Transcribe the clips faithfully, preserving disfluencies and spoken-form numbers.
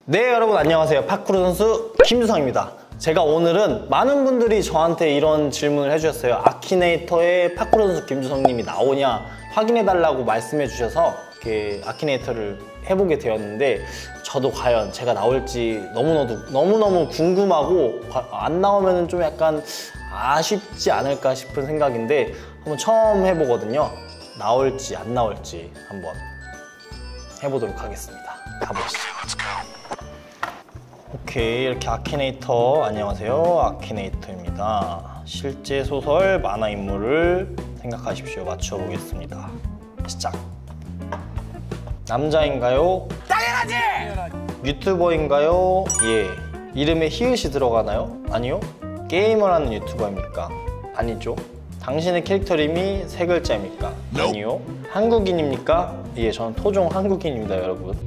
네, 여러분 안녕하세요. 파쿠르 선수 김주성입니다. 제가 오늘은 많은 분들이 저한테 이런 질문을 해주셨어요. 아키네이터에 파쿠르 선수 김주성님이 나오냐 확인해달라고 말씀해 주셔서 이렇게 아키네이터를 해보게 되었는데, 저도 과연 제가 나올지 너무너무 너무너무 궁금하고 안 나오면 좀 약간 아쉽지 않을까 싶은 생각인데 한번 처음 해보거든요. 나올지 안 나올지 한번 해보도록 하겠습니다. 가보시죠. 오케이, 이렇게 아키네이터, 안녕하세요, 아키네이터입니다. 실제 소설 만화 인물을 생각하십시오. 맞춰보겠습니다. 시작. 남자인가요? 당연하지! 유튜버인가요? 예. 이름에 히읗이 들어가나요? 아니요. 게임을 하는 유튜버입니까? 아니죠. 당신의 캐릭터 이름이 세 글자입니까? 아니요. 한국인입니까? 예, 저는 토종 한국인입니다, 여러분.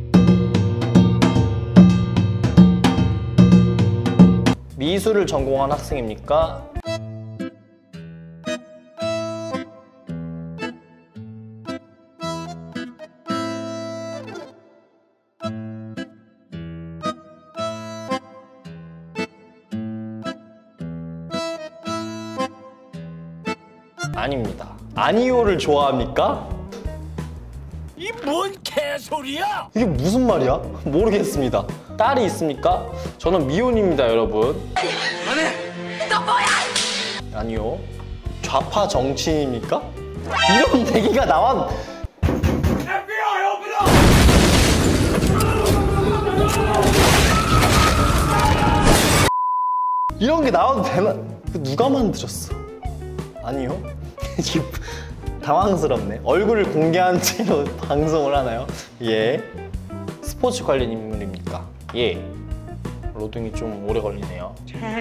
미술을 전공한 학생입니까? 아닙니다. 아니오를 좋아합니까? 이 뭔 개소리야! 이게 무슨 말이야? 모르겠습니다. 딸이 있습니까? 저는 미혼입니다, 여러분. 너네 너 뭐야? 아니요. 좌파 정치인입니까? 이런 얘기가 나왔... 에프비아이 오픈업! 이런 게 나와도 되나? 누가 만들었어? 아니요. 이게 당황스럽네. 얼굴을 공개한 채로 방송을 하나요? 예. 스포츠 관련 인물입니까? 예. 로딩이 좀 오래 걸리네요.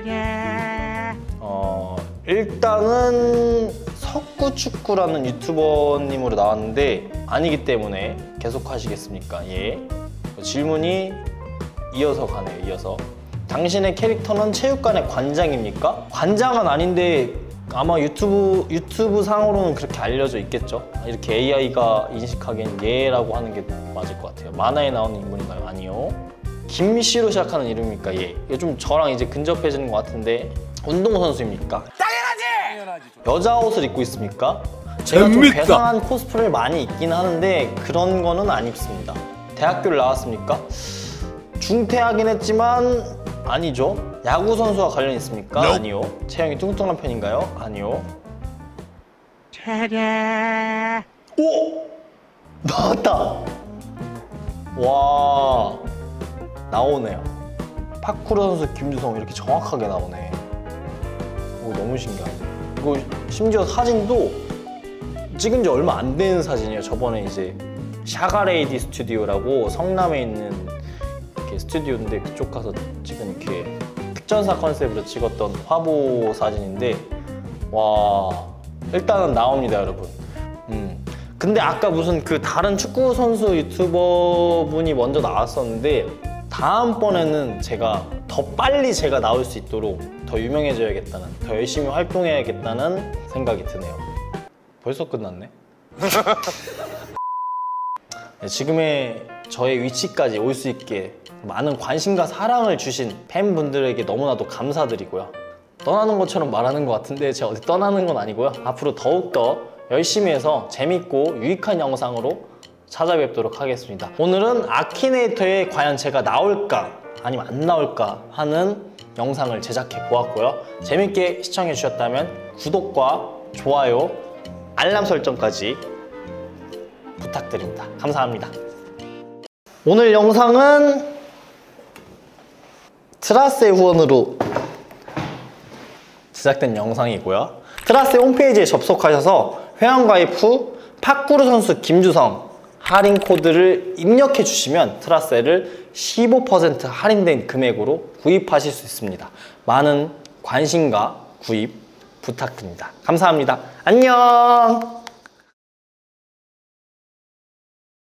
어, 일단은 석구축구라는 유튜버님으로 나왔는데 아니기 때문에 계속 하시겠습니까? 예. 질문이 이어서 가네요. 이어서. 당신의 캐릭터는 체육관의 관장입니까? 관장은 아닌데 아마 유튜브 유튜브 상으로는 그렇게 알려져 있겠죠. 이렇게 에이아이가 인식하기엔 예라고 하는 게 맞을 것 같아요. 만화에 나오는 인물인가요? 아니요. 김씨로 시작하는 이름입니까? 예. 이거 좀 저랑 이제 근접해지는 것 같은데 운동선수입니까? 당연하지! 여자 옷을 입고 있습니까? 제가 좀 괴상한 코스프레를 많이 입긴 하는데 그런 거는 안 입습니다. 대학교를 나왔습니까? 중퇴하긴 했지만 아니죠. 야구 선수와 관련 있습니까? No. 아니요. 체형이 뚱뚱한 편인가요? 아니요. 차례. 오! 나왔다! 와, 나오네요. 파쿠르 선수 김주성 이렇게 정확하게 나오네. 오, 너무 신기하네. 이거 심지어 사진도 찍은 지 얼마 안 된 사진이에요. 저번에 이제 샤가레이디 스튜디오라고 성남에 있는 이렇게 스튜디오인데 그쪽 가서 찍은 이렇게 특전사 컨셉으로 찍었던 화보 사진인데, 와, 일단은 나옵니다, 여러분. 음. 근데 아까 무슨 그 다른 축구 선수 유튜버 분이 먼저 나왔었는데 다음번에는 제가 더 빨리 제가 나올 수 있도록 더 유명해져야겠다는, 더 열심히 활동해야겠다는 생각이 드네요. 벌써 끝났네? 네, 지금의 저의 위치까지 올 수 있게 많은 관심과 사랑을 주신 팬분들에게 너무나도 감사드리고요. 떠나는 것처럼 말하는 것 같은데 제가 어디 떠나는 건 아니고요. 앞으로 더욱더 열심히 해서 재밌고 유익한 영상으로 찾아뵙도록 하겠습니다. 오늘은 아키네이터에 과연 제가 나올까 아니면 안 나올까 하는 영상을 제작해 보았고요. 재밌게 시청해 주셨다면 구독과 좋아요, 알람 설정까지 부탁드립니다. 감사합니다. 오늘 영상은 트라스의 후원으로 제작된 영상이고요. 트라스 홈페이지에 접속하셔서 회원가입 후 파쿠르 선수 김주성 할인 코드를 입력해 주시면 트라스를 십오 퍼센트 할인된 금액으로 구입하실 수 있습니다. 많은 관심과 구입 부탁드립니다. 감사합니다. 안녕!